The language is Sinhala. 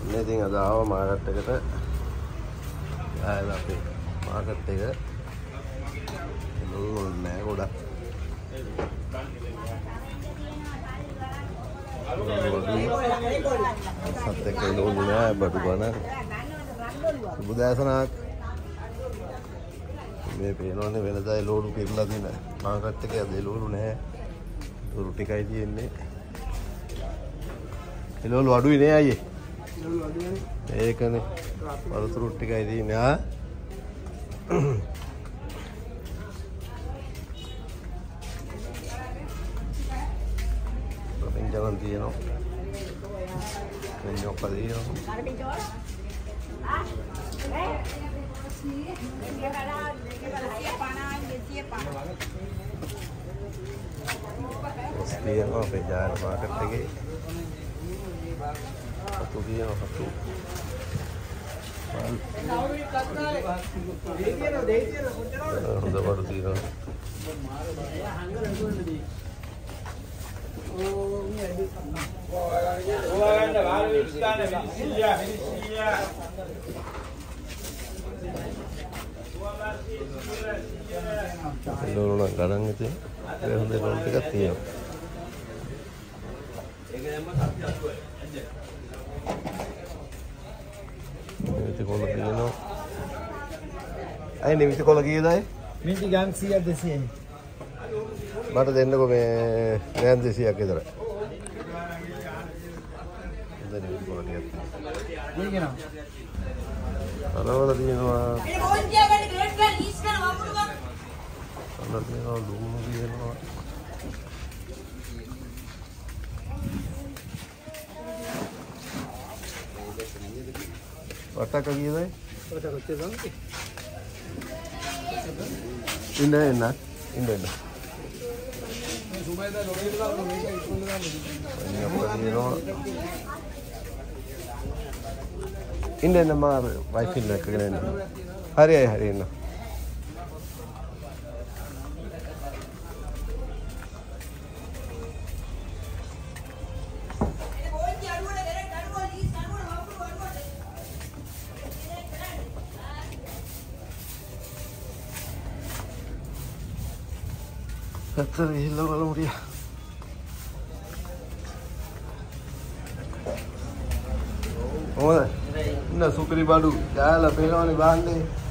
මේ ඉතින් අද ආව මාකට් එකට. ආයෙත් අපේ මාකට් එක ලෝල් නෑ ගොඩක්. සත් එක්ක ලෝල් නෑ බඩු ගන්න. බුදාසනක් මේ පේනවනේ වෙනදායි ලෝඩු පිරලා තියෙන මාකට් එකේ අද ලෝඩු නෑ. දුරු ටිකයි තියෙන්නේ. ලෝඩු අඩුයි නේ අයියේ. ලෝඩු අඩුයි. ඒකනේ. වලතුරු ටිකයි තියෙන්නේ ආ. Jalan තියෙනවා. මෙන්න ඔක්කොම තියෙනවා. තියෙනවා අපේ ජාල මාකට් එකේ. අතු තියෙනවා අතු. හොඳ බඩු තියෙනවා. ලෝල් නම් ගණන් ඉතින් ඒ හොඳ ලෝල් ටිකක් තියෙනවා. මේක කොල තියෙනවා. අය නිමිති කොල කීයදයි? මිනිත්තු ගාන 100 200යි. මට දෙන්නකො මේ නෑන් 200ක් විතර. දැන් මේ කොල ටිකක් තියෙනවා. අරවල තියෙනවා. මේ මොන්ජා ගන්න ග්‍රේඩ් ගන්න ලීස් කරන වපුරු ගන්න. අන්න තියෙනවා ලුණු තියෙනවා. වටක කීයදයි? වටක ඔච්චර ගන්න. ඉන්න. සුමයිදා ලොකේට දාන්න මේක ඉක්මනට දාන්න. ඉන්න මාර වයිෆිල් එකගෙන එන්න. හරි එන්න. Kata hilang kalau dia. Oh, ini sukri baru. Jael, pehla ni bahan ni.